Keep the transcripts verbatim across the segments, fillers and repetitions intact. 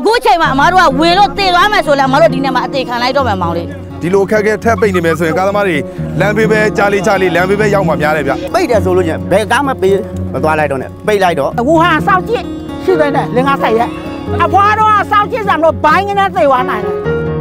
အခုချိန်မှာအမားတို့ကဝင်လို့တည်သွားမယ်ဆိုလည်းအမားတို့ဒီနေ့မှာအသေးခံလိုက်တော့မယ်မောင်လေးဒီလိုခက်ခဲထက်ပိတ်နေမယ်ဆိုရင်ကားသမားတွေလမ်းပေးပဲကြားလေးကြားလေးလမ်းပေးပဲရောက်မှာများတယ်ဗျပိတ်တယ်ဆိုလို့ညဘယ်ကားမပေးမသွားလိုက်တော့နဲ့ပိတ်လိုက်တော့အခုဟာစောက်ကြည့်ရှိတယ်နဲ့လင်္ကာဆိုင်ရဲ့အဖွားတော့စောက်ကြည့်စံလို့ဘိုင်းကနေသေသွားနိုင်တယ်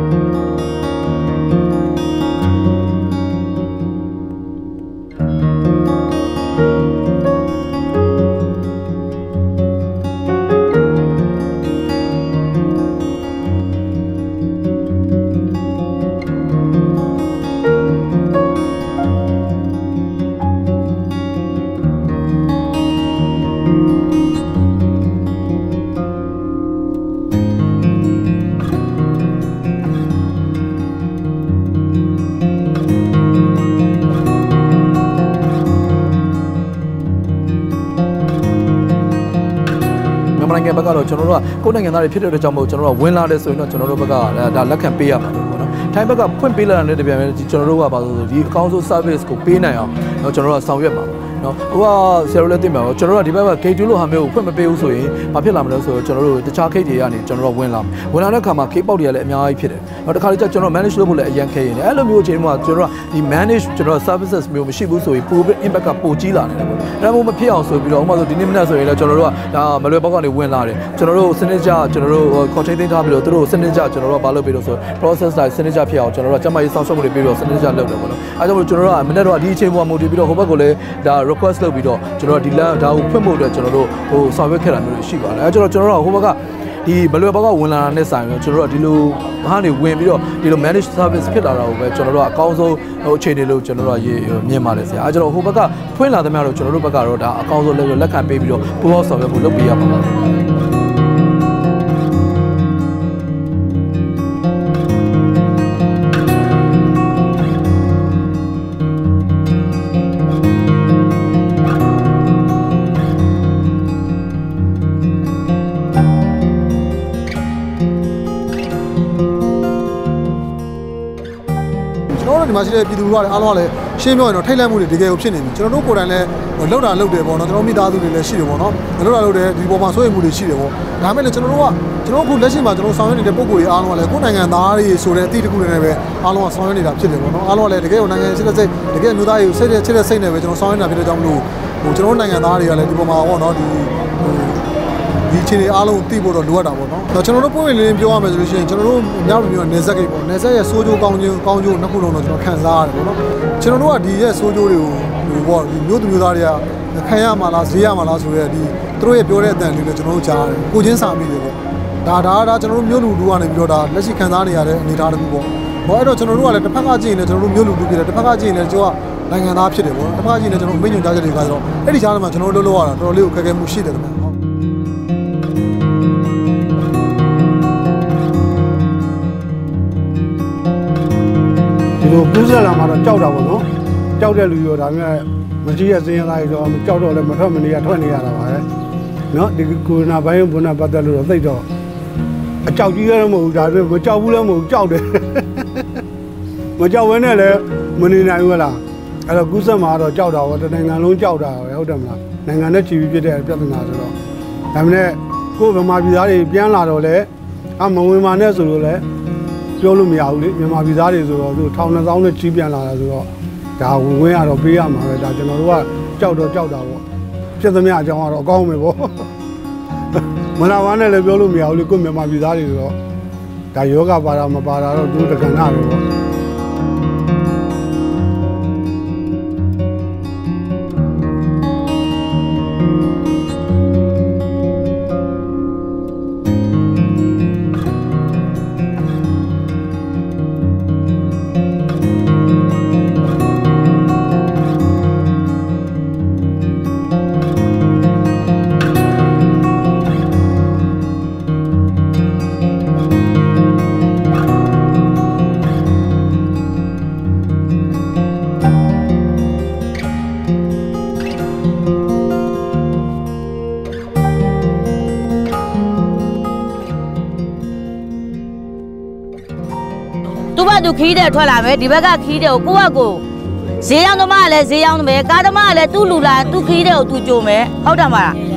နိုင်ငံဘက်ကတော့ကျွန်တော်တို့ကကိုယ်နိုင်ငံသားတွေဖြစ်တဲ့အတွက်ကြောင့်မို့ကျွန်တော်တို့ဝင်လာတယ်ဆိုရင်တော့ကျွန်တော်တို့ဘက်ကဒါလက်ခံပေးရမှာပေါ့နော်။ထိုင်းဘက်ကဖွင့်ပေးလာတဲ့တပြန်ပဲကျွန်တော်တို့ကပါဆိုဒီအကောင့်ဆုံး service ကိုပေးနိုင်အောင်တော့ကျွန်တော်တို့ကဆောင်ရွက်မှာနော်။ဟိုကဆရာတို့လည်းသိမှာပေါ့ကျွန်တော်တို့ကဒီဘက်က gate လို့ဟာမျိုးကိုဖွင့်မပေးဘူးဆိုရင်ဘာဖြစ်လာမလဲဆိုတော့ကျွန်တော်တို့တခြား gate တွေကနေကျွန်တော်တို့ဝင်လာမယ်။ဝင်လာတဲ့အခါမှာ gate ပေါက်တွေကလည်းအများကြီးဖြစ်တယ်။နောက်တစ်ခါလေကျကျွန်တော် manage လုပ်ဖို့လည်းအရင်ခဲရင်အဲ့လိုမျိုးအချိန်မှာကျွန်တော်တို့ကဒီ manage ကျွန်တော် services မျိုးမရှိဘူးဆိုရင်ပို impact ကပိုကြီးလာတယ်ပေါ့။အဲ့ဒါမျိုးမဖြစ်အောင်ဆိုပြီးတော့ဥပမာဆိုဒီနေ့မနက်ဆိုရင်လည်းကျွန်တော်တို့ကဒါမလွယ်ပေါက်ကနေဝင်လာတယ်ကျွန်တော်တို့စနစ်ကြကျွန်တော်တို့ content သိမ်းထားပြီးတော့သူတို့စနစ်ကြကျွန်တော်တို့ကဘာလုပ်ပြီးတော့ဆို process တိုင်းစနစ်ကြဖြစ်အောင်ကျွန်တော်တို့ကကျမကြီးစောင့်ရှောက်မှုတွေပြီးတော့စနစ်ကြလုပ်တယ်ပေါ့နော်အဲဒါကြောင့်ကျွန်တော်တို့ကမနေ့တော့ဒီအချိန်ပေါ်မူတည်ပြီးတော့ဟိုဘက်ကိုလည်းဒါ request လုပ်ပြီးတော့ကျွန်တော်ဒီလမ်းဒါကိုဖွင့်ဖို့အတွက်ကျွန်တော်တို့ဟိုဆောင်ရွက်ခဲ့တာမျိုးရှိပါတယ်အဲကျွန်တော်ကျွန်တော်တို့ကဟိုဘက်ကဒီမလွယ်ပေါက်ကဝင်လာတာနဲ့ဆိုင်ပြီးကျွန်တော်တို့ကဒီလိုဘာနေဝင်ပြီးတော့ဒီလို manage service ဖြစ်လာတာကိုပဲကျွန်တော်တို့ကအကောင်းဆုံးဟိုအခြေအနေလို့ကျွန်တော်တို့ကမြင်ပါတယ်ဆရာအဲကျွန်တော်ဟိုဘက်ကဖွင့်လာသမျှတော့ကျွန်တော်တို့ဘက်ကတော့ဒါအကောင်းဆုံးလက်လက်ခံပေးပြီးတော့ပူးပေါင်းဆောင်ရွက်ဖို့လုပ်ပေးရပါမယ်ဒီမှာရှိတဲ့ပြည်သူတွေကလည်းအားလုံးကလည်းရှင်းပြောရင်တော့ထိတ်လန့်မှုတွေတကယ်ကိုဖြစ်နေပြီကျွန်တော်တို့ကိုယ်တိုင်လည်းလှုပ်တာလှုပ်တယ်ပေါ့နော်ကျွန်တော်မိသားစုတွေလည်းရှိတယ်ပေါ့နော်လှုပ်တာလှုပ်တယ်ဒီပေါ်မှာစိုးရိမ်မှုတွေရှိတယ်ပေါ့ဒါပေမဲ့လည်းကျွန်တော်တို့ကကျွန်တော်အခုလက်ရှိမှာကျွန်တော်ဆောင်ရွက်နေတဲ့ပုံကိုယ်တွေအားလုံးကလည်းကိုယ်နိုင်ငံသားတွေဆိုတဲ့အသည့်တစ်ခုနဲ့ပဲအားလုံးကဆောင်ရွက်နေတာဖြစ်တယ်ပေါ့နော်အားလုံးကလည်းတကယ်ကိုနိုင်ငံချစ်တဲ့စိတ်တကယ်မျိုးသားတွေကိုစိတ်ချစ်တဲ့စိတ်နဲ့ပဲကျွန်တော်ဆောင်ရွက်နေတာဖြစ်တဲ့ကြောင့်မလို့ဟိုကျွန်တော်နိုင်ငံသားတွေကလည်းဒီပေါ်မှာပေါ့နော်ဒီဒီအခြေအနေအားလုံးသိဖို့တော့လိုအပ်တာပေါ့နော်။ကျွန်တော်တို့ပုံရိပ်လေးပြောရမယ်ဆိုလို့ရှိရင်ကျွန်တော်တို့မြောက်လူမျိုးနယ်စပ်ကိတ်ပေါ့နယ်စပ်ရဲ့စိုးကျိုးကောင်းခြင်းကောင်းကျိုးနှစ်ခုလုံးတော့ကျွန်တော်ခံစားရတယ်ပေါ့နော်။ကျွန်တော်တို့ကဒီရဲ့စိုးကျိုးတွေကိုဟိုပေါ့ဒီမျိုးသူမျိုးသားတွေကခံရမှာလားဈေးရမှာလားဆိုရဲဒီသူတို့ရဲ့ပြောတဲ့အတန်လေးနဲ့ကျွန်တော်တို့ကြားတယ်။ကိုချင်းစာမိတယ်ပေါ့။ဒါဒါဒါကျွန်တော်တို့မျိုးလူလူကနေပြီးတော့ဒါလက်ရှိခံစားနေရတဲ့အနေအထားတစ်ခုပေါ့။ဟောအဲ့တော့ကျွန်တော်တို့ကလည်းတစ်ဖက်ကကြည့်ရင်လည်းကျွန်တော်တို့မျိုးလူလူဖြစ်တယ်တစ်ဖက်ကကြည့်ရင်လည်းကျွန်တော်ကနိုင်ငံသားဖြစ်တယ်ပေါ့။တစ်ဖက်ကကြည့်ရင်လည်းကျွန်တော်မိညွန်ကြားချက်တွေကတော့အဲ့ဒီကြားထဲမှာကျွန်တော်တို့လှုပ်လှုပ်ရတာတော်တော်လေးကိုခက်ခဲမှုရှိတယ်ခင်ဗျာ။ဒီလိုကူးဆက်လာမှတော့ကြောက်တာပေါ့နော်ကြောက်တဲ့လူရောဒါပေမဲ့မကြီးရဲ့စင်းရသားကြီးတော့ကြောက်တော့လည်းမထွက်မနေရထွက်နေရတာပါပဲနော်ဒီကိုရိုနာဗိုင်းရပ်စ်ဘုနာပတ်သက်လို့တော့သိတော့အကြောက်ကြီးလည်းမဟုတ်ဘူးဒါပေမဲ့မကြောက်ဘူးလည်းမဟုတ်ကြောက်တယ်မကြောက်ဘဲနဲ့လည်းမနေနိုင်ဘူးလားအဲ့တော့ကူးဆက်မှာတော့ကြောက်တာပေါ့တနိုင်ငံလုံးကြောက်တာပဲဟုတ်တယ်မလားနိုင်ငံနဲ့ချီပြီးဖြစ်တဲ့ပြဿနာဆိုတော့ဒါပေမဲ့ကိုယ်ဗမာပြည်သားတွေပြန်လာတော့လေအမဝင်မာနဲ့ဆိုလို့လည်းပြောလို့မရဘူးလေမြန်မာပြည်သားတွေဆိုတော့သူထောင်နှစ်သောင်းနဲ့ကြီးပြန်လာတာဆိုတော့ဒါဝင်ဝင်ရတော့ပေးရမှာပဲဒါကျွန်တော်တို့ကကြောက်တော့ကြောက်တာပေါ့ဖြစ်သမျှအကြောင်းကတော့အကောင်းမယ်ပေါ့မနာဝါနဲ့လည်းပြောလို့မရဘူးလေကိုမြန်မာပြည်သားတွေဆိုတော့ဒါယောဂပါတာမပါတာတော့သူတက္ကနာပဲပေါ့သူခီးတဲ့ထွက်လာမယ်ဒီဘက်ကခီးတဲ့ကိုကိုကကိုဈေးရောင်းသမားကလည်းဈေးရောင်းမယ်ကားသမားကလည်းသူ့လူလာသူ့ခီးတဲ့ကိုသူကြိုမယ်ဟုတ်တယ်မလား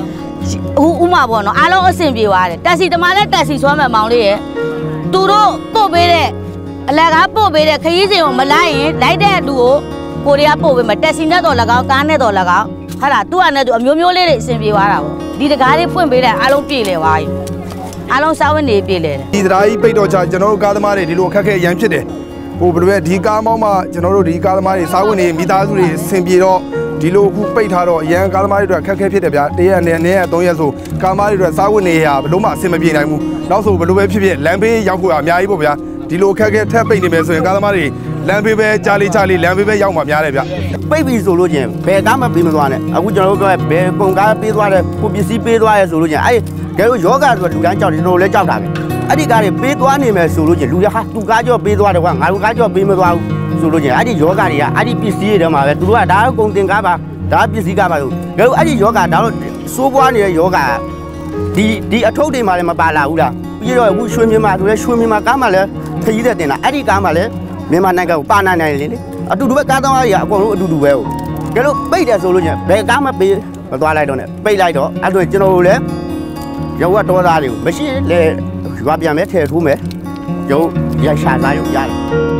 ဥမာပေါ့နော်အားလုံးအဆင်ပြေသွားတယ်တက်စီတမလည်းတက်စီဆွမ်းမဲ့မောင်လေးရဲ့သူတို့ပို့ပေးတဲ့အလကားပို့ပေးတဲ့ခရီးစဉ်ကိုမလိုက်ရင်လိုက်တဲ့လူကိုကိုရီးယားပို့ပေးမယ်တက်စီနဲ့တော့၎င်းကားနဲ့တော့၎င်းဟာလားသူ့အနေနဲ့သူအမျိုးမျိုးလေးတွေအဆင်ပြေသွားတာပေါ့ဒီတကားလေးဖွင့်ပေးတဲ့အားလုံးပြေလေသွားပြီအားလုံးစားဝတ်နေပြေလေတယ်ဒီတရားကြီးပိတ်တော့ချကျွန်တော်တို့ကားသမားတွေဒီလိုအခက်ခဲရမ်းဖြစ်တယ်ဟိုဘယ်လိုပဲဒီကားမောင်းမှကျွန်တော်တို့ဒီကားသမားတွေစားဝတ်နေမိသားစုတွေအဆင်ပြေတော့ဒီလိုအခုပိတ်ထားတော့အရန်ကားသမားတွေအတွက်အခက်ခဲဖြစ်တယ်ဗျာတရက်နဲ့နဲ့သုံးရက်ဆိုကားသမားတွေအတွက်စားဝတ်နေရဘယ်လိုမှအဆင်မပြေနိုင်ဘူးနောက်ဆိုဘယ်လိုပဲဖြစ်ဖြစ်လမ်းဘေးရောက်ဖို့အများကြီးပေါ့ဗျာဒီလိုအခက်ခဲထပ်ပိတ်နေမယ်ဆိုရင်ကားသမားတွေလမ်းဘေးပဲကြားလေးကြားလေးလမ်းဘေးပဲရောက်မှာများတယ်ဗျာပိတ်ပြီဆိုလို့ချင်းဘယ်ကားမှပေးမသွားနဲ့အခုကျွန်တော်တို့ပြောဘယ်ပုံကားပေးသွားတယ်ကိုပစ္စည်းပေးသွားရဲဆိုလို့ချင်းအဲ့ကဲလို့ယောဂဆိုလူတိုင်းကြောက်တယ်တို့လည်းကြောက်တာပဲအဲ့ဒီကားတွေပေးသွားနေမယ်ဆိုလို့ချင်းလူရဟာသူကားကြောပေးသွားတယ်ကွာငါတို့ကားကြောပေးမသွားဘူးဆိုလို့ချင်းအဲ့ဒီယောဂတွေကအဲ့ဒီပစ္စည်းတွေထဲမှာပဲသူတို့ကဒါကကုန်တင်ကားပါဒါပစ္စည်းကားပါလို့ကဲလို့အဲ့ဒီယောဂဒါတော့စိုးပွားနေတဲ့ယောဂဒီဒီအထုပ်တွေမှာလည်းမပါလာဘူးလားပြီးတော့အခုရွှေမြန်မာဆိုလဲရွှေမြန်မာကားမှလည်းခရီးတဲ့တင်လာအဲ့ဒီကားမှလည်းမြန်မာနိုင်ငံကိုပါနိုင်နိုင်လေလေအတူတူပဲကားသမားတွေကအကုန်လုံးအတူတူပဲဟုတ်ကဲလို့ပိတ်တယ်ဆိုလို့ချင်းဘယ်ကားမှပေးမသွားလိုက်တော့နဲ့ပိတ်လိုက်တော့အဲ့ဒါကျွန်တော်တို့လည်းရုပ်ကတော်သားတွေကိုမရှိလေရွာပြန်မဲထည့်ထိုးမယ်ရုပ်ရရှာသားရုပ်ရတယ်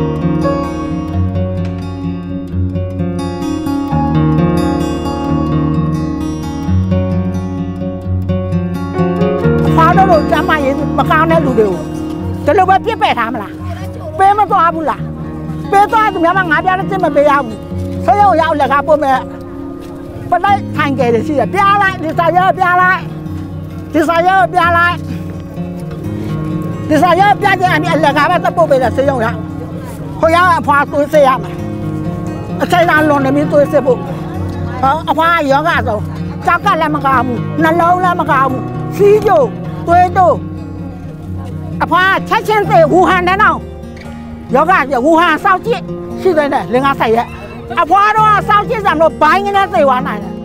ဖွားတော့ကျမရေးမကောင်းတဲ့လူတွေကိုဒီလိုပဲပြစ်ပယ်ထားမလားပေးမသွားဘူးလားပေးသွားသူများငါပြားတဲ့မပေးရဘူးဆွေးရုံရောက်လက်ကားပို့မယ်ပလိုက်ထိုင်ကြတယ်ရှိတယ်ပြားလိုက်ဒီစာရွက်ပြားလိုက်ဒီစာရွက်ပြားလိုက်ဒီစာရွက်ပြားတဲ့အမြဲလက်ကားပဲတက်ပို့ပေးတယ်ဆွေးရုံရောက်ဟိုရောက်အဖွားသွေးစေးရမယ်အချိန်လာလွန်နေပြီသွေးစေးဖို့အဖွားယောဂဆုံးကြောက်ကလည်းမကောင်းဘူးနှလုံးလည်းမကောင်းဘူးစီးကြိုသွေးတို့အဖွားချက်ချင်းသေးဝူဟန်တဲ့နောက်ယောဂဝူဟန်စောက်ကြည့်ရှိတယ်လေငါဆိုင်ရဲ့အဖွားတော့စောက်ကြည့်စံတော့ဘိုင်းနဲ့သေသွားနိုင်တယ်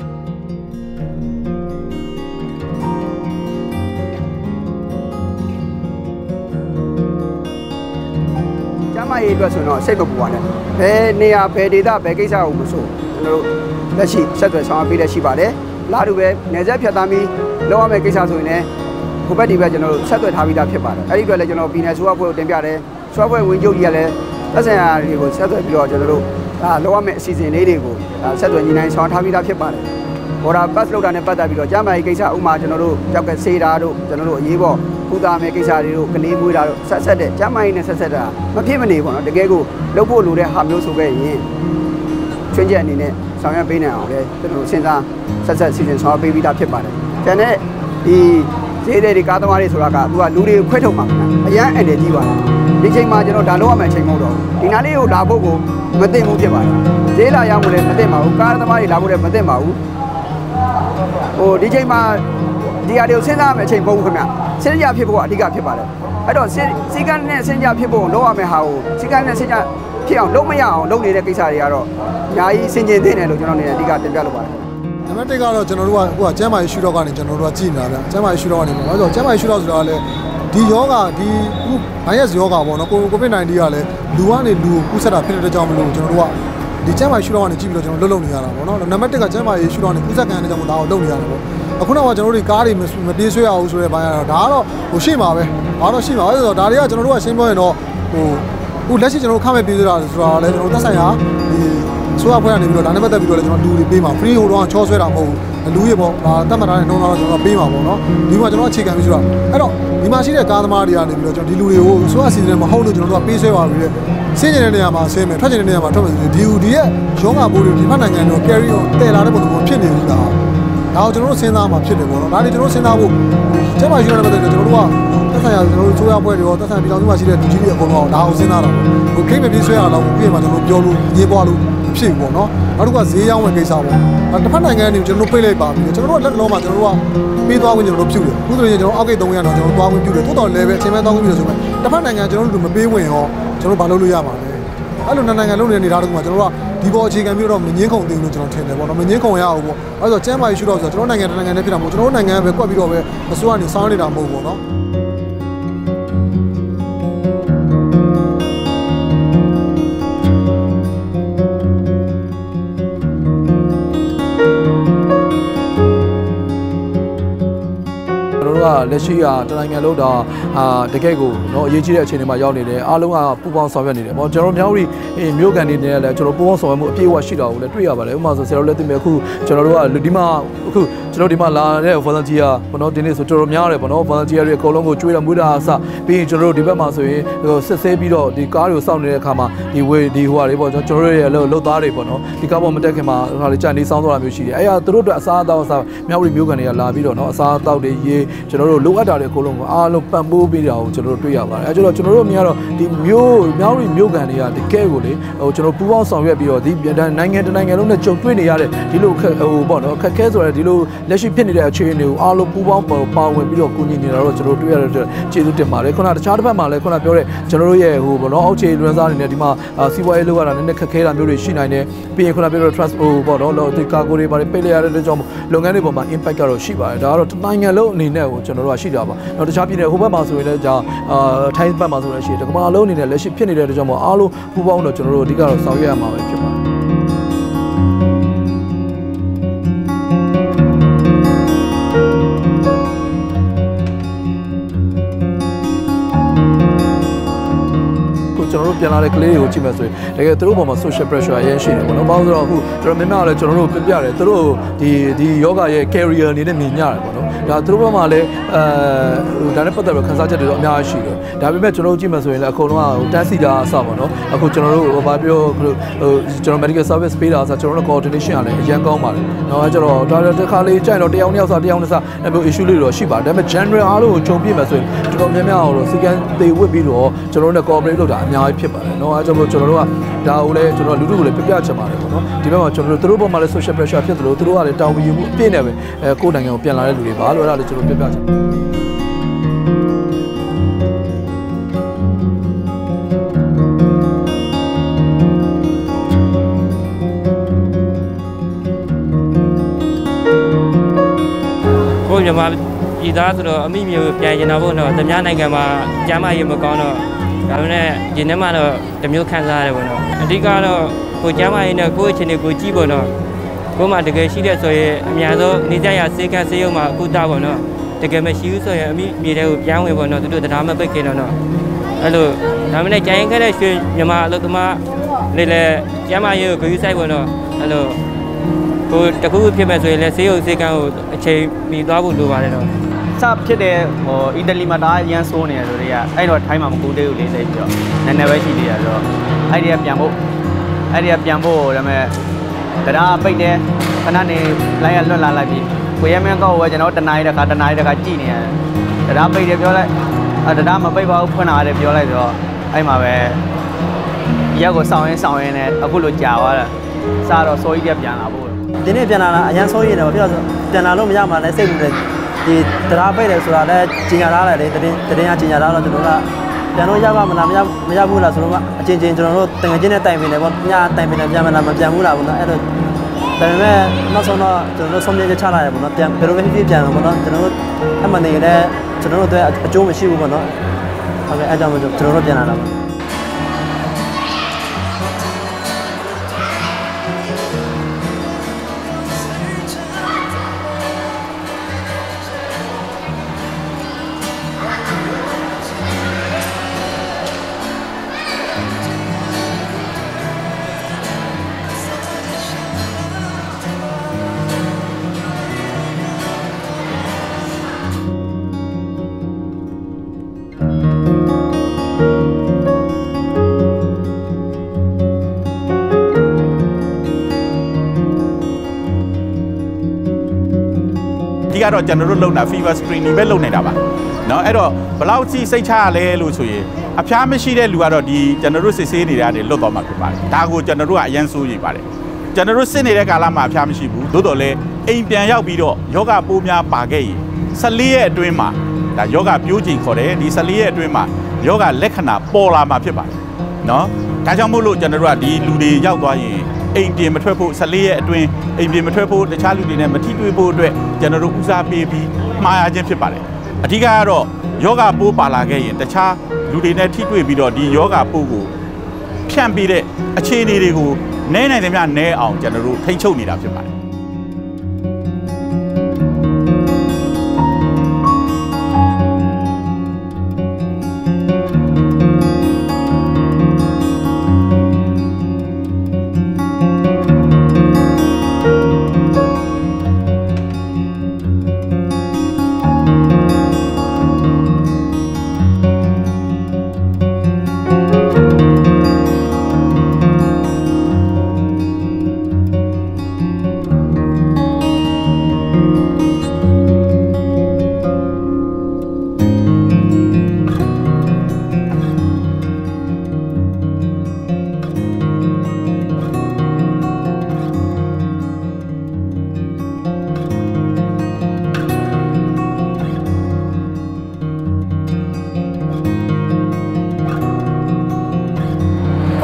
ကျမရေးအတွက်ဆိုတော့စိတ်မပူပါနဲ့ဘယ်နေရာဘယ်ဒေသဘယ်ကိစ္စကိုမဆိုကျွန်တော်တို့လက်ရှိဆက်သွယ်ဆောင်ရွက်ပေးရရှိပါတယ်လာတူပဲနေဆက်ဖြတ်သားပြီးလောက်ရမယ့်ကိစ္စဆိုရင်လည်းဟိုဘက်ဒီဘက်ကျွန်တော်တို့ဆက်သွယ်ထားပြီးသားဖြစ်ပါတယ်အဲ့ဒီအတွက်လည်းကျွန်တော်ပြည်နယ်ဆိုအဖွဲ့ကိုတင်ပြတယ်ဆိုအဖွဲ့ဝင်ချုပ်ကြီးကလည်းသက်ဆိုင်ရာတွေကိုဆက်သွယ်ပြီးတော့ကျွန်တော်တို့ဒါလောက်ရမယ့်အစီအစဉ်လေးတွေကိုဆက်သွယ်ညီနိုင်ဆောင်ထားပြီးသားဖြစ်ပါတယ်ဘော်ဒါပတ်လောက်တာနဲ့ပတ်သက်ပြီးတော့ကျမကြီးကိစ္စဥမာကျွန်တော်တို့ကြောက်ကစေးတာတို့ကျွန်တော်တို့အရေးပေါ်ကုသမယ့်ကိစ္စတွေတို့ကလေးမွေးတာတို့ဆက်ဆက်တဲ့ကျမကြီးနဲ့ဆက်ဆက်တာမဖြစ်မနေပေါ့နော်တကယ်ကိုလုပ်ဖို့လိုတဲ့ဟာမျိုးဆိုခဲ့ရင်ချွင်းချက်အနေနဲ့ဆောင်ရွက်ပေးနိုင်အောင်လေကျွန်တော်စဉ်းစားဆက်ဆက်စီစဉ်ဆောင်ရွက်ပေးပြီးသားဖြစ်ပါတယ်။ကျန်တဲ့ဒီဈေးတွေကားသမားတွေဆိုတာကသူကလူတွေကိုခွဲထုတ်မှာအရန်အန်တယ်ကြီးပါတယ်။ဒီချိန်မှာကျွန်တော်ဒါလောက်ရမယ့်အချိန်မဟုတ်တော့ဘူး။ဒီနားလေးကိုလာဖို့ကိုမသိဘူးဖြစ်ပါတယ်။ဈေးလာရောက်ဖို့လည်းမသိပါဘူး။ကားသမားတွေလာဖို့လည်းမသိပါဘူး။ဟိုဒီချိန်မှာဒီအရာတွေကိုစဉ်းစားရမယ့်အချိန်မဟုတ်ဘူးခင်ဗျ။စဉ်းစားဖြစ်ဖို့ကအဓိကဖြစ်ပါတယ်။အဲ့တော့စီကန်းနဲ့စဉ်းစားဖြစ်ဖို့လုပ်ရမယ့်ဟာကိုစီကန်းနဲ့စဉ်းစားဖြစ်အောင်လုပ်မရအောင်လုပ်နေတဲ့ကိစ္စတွေကတော့အများကြီးစင်ကြင်သင့်တယ်လို့ကျွန်တော်နေအဓိကတင်ပြလိုပါတယ်။နံပါတ်တစ်ကတော့ကျွန်တော်တို့ကဟိုကကျမ်းမာရေးရှုတော့ကနေကျွန်တော်တို့ကကြည်နေတာဗျ။ကျမ်းမာရေးရှုတော့ကနေပေါ့။ဆိုတော့ကျမ်းမာရေးရှုတော့ဆိုတာလည်းဒီယောဂဒီခုဗိုင်းရပ်စ်ယောဂပေါ့နော်ကိုကိုဗစ်-19 ကလည်းလူကနေလူကိုကူးစက်တာဖြစ်တဲ့ကြောင့်မလို့ကျွန်တော်တို့ကဒီကျမ်းမာရေးရှုတော့ကနေကြည့်ပြီးတော့ကျွန်တော်လှုပ်လှုပ်နေရတာပေါ့နော်။နံပါတ်တစ်ကကျမ်းမာရေးရှုတော့ကနေကူးစက်ခံရတဲ့ကြောင့်ဒါကိုလှုပ်နေရတာပေါ့။အခုတော့ကျွန်တော်တို့ကားတွေမပြေးဆွဲအောင်ဆိုတဲ့ဘိုင်းကတော့ဒါကတော့ဟိုရှိမှာပဲ။ဘာလို့ရှိမှာလဲဆိုတော့ဒါတွေကကျွန်တော်တို့ကရှင်းပြောရင်တော့ဟိုအခုလက်ရှိကျွန်တော်တို့ခမဲ့ပြေးဆိုတာဆိုတာလည်းကျွန်တော်တို့သက်ဆိုင်ရာဒီဆိုအဖွဲကနေပြီးတော့ဒါနဲ့ပတ်သက်ပြီးတော့လည်းကျွန်တော်လူတွေပေးမှာ free ဟိုတော့ချောဆွဲတာမဟုတ်ဘူးလူရေပေါ့ဒါတတ်မှတ်ထားတဲ့နှုန်းတော့ကျွန်တော်ပေးမှာပေါ့နော်ဒီမှာကျွန်တော်အခြေခံပြီးဆိုတာအဲ့တော့ဒီမှာရှိတဲ့ကားသမားတွေကနေပြီးတော့ကျွန်တော်ဒီလူတွေကိုဆိုအစီအစဉ်မဟုတ်လို့ကျွန်တော်တို့ကပေးဆွဲပါပြီးတဲ့ဆင်းကျင်တဲ့နေရာမှာဆင်းမယ်ထွက်ကျင်တဲ့နေရာမှာထွက်မယ်ဒီဒီရဲ့ရောဂါပိုးတွေဒီဖက်နိုင်ငံတော့ carry on တည်လာတဲ့ပုံစံမျိုးဖြစ်နေဘူးလားဒါကိုကျွန်တော်တို့စဉ်းစားမှာဖြစ်တယ်ပေါ့နော်ဒါတွေကျွန်တော်တို့စဉ်းစားဖို့ကျမရှိရတဲ့ပတ်သက်လို့ကျွန်တော်တို့ကသက်ဆိုင်ရာကျွန်တော်တို့ဆိုရပွဲတွေရောသက်ဆိုင်ပြည်တော်စုမှာရှိတဲ့လူကြီးတွေအကုန်လုံးဒါကိုစဉ်းစားတာပေါ့ဟိုခိတ်မပြေးဆွဲရတော့ပြီးရင်မှကျွန်တော်တို့ပြောလို့ညင်းပွားလို့ဖြစ်ပေါ့နော်နောက်တစ်ခုကဈေးရောင်းဝယ်ကိစ္စပေါ့တစ်ဖက်နိုင်ငံကနေကျွန်တော်တို့ပြေးလိုက်ပါပြီကျွန်တော်တို့လက်လုံးမှာကျွန်တော်တို့ကပေးသွားဝင်ကျွန်တော်တို့ပြုတယ်အခုဆိုရင်ကျွန်တော်အောက်ဂိတ်သုံးရတော့ကျွန်တော်သွားဝင်ပြုတယ်တိုးတော်လည်းပဲအချိန်မဲ့သွားဝင်ပြုတယ်ဆိုမှတစ်ဖက်နိုင်ငံကျွန်တော်တို့မပေးဝင်ရောကျွန်တော်ဘာလုပ်လို့ရမှာလဲအဲ့လိုနိုင်ငံလုံးနေတဲ့နေသားတခုမှာကျွန်တော်တို့ကဒီပေါ်အခြေခံပြီးတော့မငင်းခုန်သေးဘူးလို့ကျွန်တော်ထင်တယ်ပေါ့နော်မငင်းခုန်ရအောင်ပေါ့အဲ့ဆိုကျမ်းမာရေးရှုတော့ဆိုတော့ကျွန်တော်နိုင်ငံတစ်နိုင်ငံနဲ့ဖြစ်တာမဟုတ်ကျွန်တော်တို့နိုင်ငံပဲကွက်ပြီးတော့ပဲအစိုးရကနေစောင်းနေတာမဟုတ်ဘူးပေါ့နော်ကျွန်တော်တို့ကလက်ရှိကတနိုင်ငံလုံးဒါအာတကယ်ကိုနော်အရေးကြီးတဲ့အခြေအနေမှာရောက်နေတယ်အားလုံးကပူပေါင်းဆောင်ရွက်နေတယ်ပေါ့ကျွန်တော်တို့မြောက်ရီမြို့ကန်တွေနဲ့လည်းကျွန်တော်ပူပေါင်းဆောင်ရွက်မှုအပြည့်အဝရှိတာကိုလည်းတွေ့ရပါတယ်ဥပမာဆိုဆရာတို့လည်းသိမယ်အခုကျွန်တော်တို့ကဒီမှာအခုကျွန်တော်ဒီမှာလာတဲ့ volunteer ပေါ့နော်ဒီနေ့ဆိုတော်တော်များတယ်ပေါ့နော် volunteer တွေအကုန်လုံးကိုကျွေးရမွေးတာအစပြီးရင်ကျွန်တော်တို့ဒီဘက်မှာဆိုရင်စစ်ဆေးပြီးတော့ဒီကားတွေကိုစောင့်နေတဲ့အခါမှာဒီဝေဒီဟိုဟာတွေပေါ့ကျွန်တော်တို့ရဲ့လှုပ်သားတွေပေါ့နော်ဒီကားပေါ်မတက်ခင်မှာဟာလေကြာနေစောင်းသွားတာမျိုးရှိတယ်အဲ့ဒါသူတို့အတွက်အစားအသောက်အစားမြောက်ရီမြို့ကန်တွေကလာပြီးတော့နော်အစားအသောက်တွေရေးကျွန်တော်တို့လိုအပ်တာတွေအကုန်လုံးကိုအားလုံးပံ့ပိုးပေးတာကိုကျွန်တော်တို့တွေ့ရပါတယ်အဲကျတော့ကျွန်တော်တို့မြင်ရတော့ဒီမြို့မြောက်ရီမြို့ကန်တွေကတကယ်ကိုလေဟိုကျွန်တော်ပူးပေါင်းဆောင်ရွက်ပြီးတော့ဒီနိုင်ငံတနိုင်ငံလုံးနဲ့ကြုံတွေ့နေရတဲ့ဒီလိုဟိုပေါ့နော်ခက်ခဲဆိုတဲ့ဒီလိုလက်ရှိဖြစ်နေတဲ့အခြေအနေကိုအားလုံးပူးပေါင်းပါဝင်ပြီးတော့ကူညီနေတာတော့ကျွန်တော်တွေ့ရတဲ့ကျေးဇူးတင်ပါတယ်ခုနတခြားတစ်ဖက်မှာလည်းခုနပြောတဲ့ကျွန်တော်တို့ရဲ့ဟိုပေါ့နော်အောက်ခြေလွန်စားအနေနဲ့ဒီမှာစီးပွားရေးလုပ်ရတာနည်းနည်းခက်ခဲတာမျိုးတွေရှိနိုင်တယ်ပြီးရင်ခုနပြောတဲ့ trust ဟိုပေါ့နော်ဒီကာကိုတွေပါတယ်ပိတ်လိုက်ရတဲ့ကြောင့်လုပ်ငန်းတွေပေါ်မှာ impact ကတော့ရှိပါတယ်ဒါကတော့နိုင်ငံလုံးအနေနဲ့ကိုကျွန်တော်တို့ကရှိတာပါနောက်တခြားပြည်နယ်ဟိုဘက်မှာဆိုရင်လည်းကြာအာထိုင်းဘက်မှာဆိုလည်းရှိတယ်ကမ္ဘာလုံးအနေနဲ့လက်ရှိဖြစ်နေတဲ့ကြောင့်မို့အားလုံးပူးပေါင်းတော့ကျွန်တော်တို့အဓိကတော့ဆောင်ရွက်ရမှာပဲဖြစ်ပါတယ်ကျွန်တော်တို့ပြန်လာတဲ့ကလေးတွေကိုကြည့်မယ်ဆိုရင်တကယ်သူတို့ပေါ်မှာ social pressure အရင်ရှိတယ်ပေါ့နော်။ဘာလို့ဆိုတော့အခုကျွန်တော်များများလည်းကျွန်တော်တို့ပြပြတယ်သူတို့ဒီဒီ yoga ရဲ့ career အနေနဲ့မြင်ကြတယ်ပေါ့နော်။ဒါသူတို့ဘက်မှာလည်းအဲဒါနဲ့ပတ်သက်ပြီးခန်းစားချက်တွေတော့အများကြီးရှိတယ်။ဒါပေမဲ့ကျွန်တော်တို့ကြည့်မယ်ဆိုရင်လည်းအကုန်လုံးကတန်းစီတာအစပေါ့နော်။အခုကျွန်တော်တို့ဘာပြောဟိုကျွန်တော် medical service ပေးတာဆိုကျွန်တော်တို့ coordination ကလည်းအရင်ကောင်းပါတယ်။နော်အဲကျတော့ဒါတစ်ခါလေးကြိုက်တော့တယောက်တစ်ယောက်စားတယောက်တစ်စားအဲမျိုး issue လေးတော့ရှိပါတယ်။ဒါပေမဲ့ general အားလုံးကိုခြုံပြမယ်ဆိုရင်ကျွန်တော်များများတော့စီကံသေဝစ်ပြီးတော့ကျွန်တော်တို့နဲ့ cooperate လုပ်တာအများကြီးဖြစ်ပါတယ်နော်အဲကြောင့်မို့ကျွန်တော်တို့ကဒါကိုလည်းကျွန်တော်လူထုကိုလည်းပြပြချင်ပါတယ်ပေါ့နော်ဒီဘက်မှာကျွန်တော်တို့သူတို့ဘက်မှာလည်း social pressure ဖြစ်သလိုသူတို့ကလည်းတောင်းပန်မှုအပြည့်နဲ့ပဲအဲကိုယ်နိုင်ငံကိုပြန်လာတဲ့လူတွေပါလို့အဲ့ဒါလည်းကျွန်တော်ပြပြချင်ကိုယ်မြန်မာပြည်သားဆိုတော့အမိမျိုးပြန်ကျင်တော့ဘုံတော့တများနိုင်ငံမှာကျမ်းမာရေးမကောင်းတော့ဒါပေမဲ့ဒီနေ့မှတော့တမျိုးခံစားရတယ်ပေါ့နော်အဓိကတော့ကိုကျမ်းမာရေးနဲ့ကိုယ့်အခြေအနေကိုကြည့်ပေါ့နော်ကိုယ်မှတကယ်ရှိတဲ့ဆိုရင်အများဆုံးနေကြရစေကစေရုံမှာအခုတာပေါ့နော်တကယ်မရှိဘူးဆိုရင်အမိမြေတဲ့ကိုပြန်ဝင်ပေါ့နော်သူတို့တရားမပိတ်ခင်တော့နော်အဲ့လိုဒါမှမဟုတ်ကြိုင်ခဲ့တဲ့ရွှေမြန်မာအလုပ်သမားလေလေကျမ်းမာရေးကိုဂရုစိုက်ပေါ့နော်အဲ့လိုကိုတခုဖြစ်မဲ့ဆိုရင်လည်းစေရုံစေကန်းကိုအချိန်မီသွားဖို့လိုပါတယ်တော့စဖြစ်တဲ့ဟိုအီတလီမှာဒါရန်ဆိုးနေတယ်ဆိုတော့အဲ့တော့ထိုင်းမှာမကူသေးဘူးလေးသိပြီးတော့နည်းနည်းပဲရှိသေးတယ်ဆိုတော့အဲ့ဒီကပြန်ဖို့အဲ့ဒီကပြန်ဖို့ဒါပေမဲ့တရားပိတ်တယ်ခဏနေလိုက်ရလွတ်လာလိုက်ပြီးကိုရဲမင်းကောက်ဝဲကျွန်တော်တနားရီတစ်ခါတနားရီတစ်ခါကြည့်နေရတယ်တရားပိတ်တယ်ပြောလိုက်အဲတရားမပိတ်ပါဘူးဖွင့်လာတယ်ပြောလိုက်ဆိုတော့အဲ့မှာပဲရက်ကိုစောင်းရင်းစောင်းရင်းနဲ့အခုလိုကြာသွားတာစတော့စိုးကြီးကပြန်လာဖို့ဒီနေ့ပြန်လာတာအရန်စိုးရိမ်တယ်ပြောဆိုပြန်လာလို့မရမှလည်းစိတ်ဘူးဒီတရားပိတ်တယ်ဆိုတာလည်းကြီးညာထားတယ်လေတရင်တရင်ကကြီးညာထားတော့ကျွန်တော်ကပြန်လို့ရပါမလားမရမရဘူးလားဆိုတော့အချင်းချင်းကျွန်တော်တို့တငယ်ချင်းနဲ့တိုင်ပင်တယ်ပေါ့ညတိုင်ပင်တယ်ပြန်မလားမပြန်ဘူးလားပေါ့နော်အဲ့တော့ဒါပေမဲ့နောက်ဆုံးတော့ကျွန်တော်တို့ဆုံးဖြတ်ချက်ချလာတယ်ပေါ့နော်ပြန်ဘယ်လိုပဲဖြစ်ဖြစ်ပြန်တော့ပေါ့နော်ကျွန်တော်တို့အမှန်တကယ်လည်းကျွန်တော်တို့အတွက်အကျိုးမရှိဘူးပေါ့နော်ဟုတ်ကဲ့အဲ့ကြောင့်ကျွန်တော်တို့ပြန်လာတာပါဒီကတော့ကျွန်တော်တို့လုပ်တာ fever screening ပဲလုပ်နေတာပါเนาะအဲ့တော့ဘလောက်ကြီးစိတ်ချရလဲလို့ဆိုရင်အဖျားမရှိတဲ့လူကတော့ဒီကျွန်တော်တို့စစ်ဆေးနေတဲ့နေရာတွေလွတ်သွားမှာဖြစ်ပါတယ်ဒါကိုကျွန်တော်တို့ကအရင်စိုးရိမ်ပါတယ်ကျွန်တော်တို့စစ်နေတဲ့ကာလမှာအဖျားမရှိဘူးသို့တော်လည်းအိမ်ပြန်ရောက်ပြီးတော့ယောဂပိုးများပါခဲ့ရင်ဆယ်လေးရက်အတွင်းမှာဒါယောဂပြိုးချိန်ခေါ်တယ်ဒီဆယ်လေးရက်အတွင်းမှာယောဂလက္ခဏာပေါ်လာမှာဖြစ်ပါတယ်เนาะဒါကြောင့်မို့လို့ကျွန်တော်တို့ကဒီလူတွေရောက်သွားရင်အိမ်ပြင်မထွက်ဖို့ဆယ်လေးရက်အတွင်းအိမ်ပြင်မထွက်ဖို့တခြားလူတွေနဲ့မထိတွေ့ဖို့အတွက်ကျွန်တော်တို့ဦးစားပေးပြီးမှားရခြင်းဖြစ်ပါတယ်အဓိကကတော့ယောဂပိုးပါလာခဲ့ရင်တခြားလူတွေနဲ့ထိတွေ့ပြီးတော့ဒီယောဂပိုးကိုဖြန့်ပြီးတဲ့အခြေအနေတွေကိုနည်းနိုင်သမျှနည်းအောင်ကျွန်တော်တို့ထိန်းချုပ်နေတာဖြစ်ပါတယ်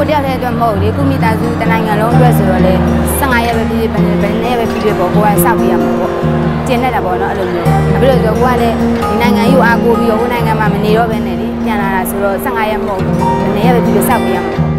တယောက်တည်းအတွက်မဟုတ်လေကုမိသားစုတနိုင်ငံလုံးအတွက်ဆိုတော့လေဆယ့်ငါရက်ပဲဖြစ်ဖြစ်ဘယ်နဲ့ပဲဖြစ်ဖြစ်ပေါ့ကိုကစောက်ပြရမှာပေါ့ကျင်းနေတာပေါ့နော်အဲ့လိုမျိုးအခုလို့ဆိုကိုကလည်းဒီနိုင်ငံယူအားကိုပြီးတော့ဟိုနိုင်ငံမှာမနေတော့ဘဲနဲ့လေပြန်လာတာဆိုတော့ဆယ့်ငါရက်မဟုတ်ဘယ်နဲ့ပဲဖြစ်ဖြစ်စောက်ပြရမှာ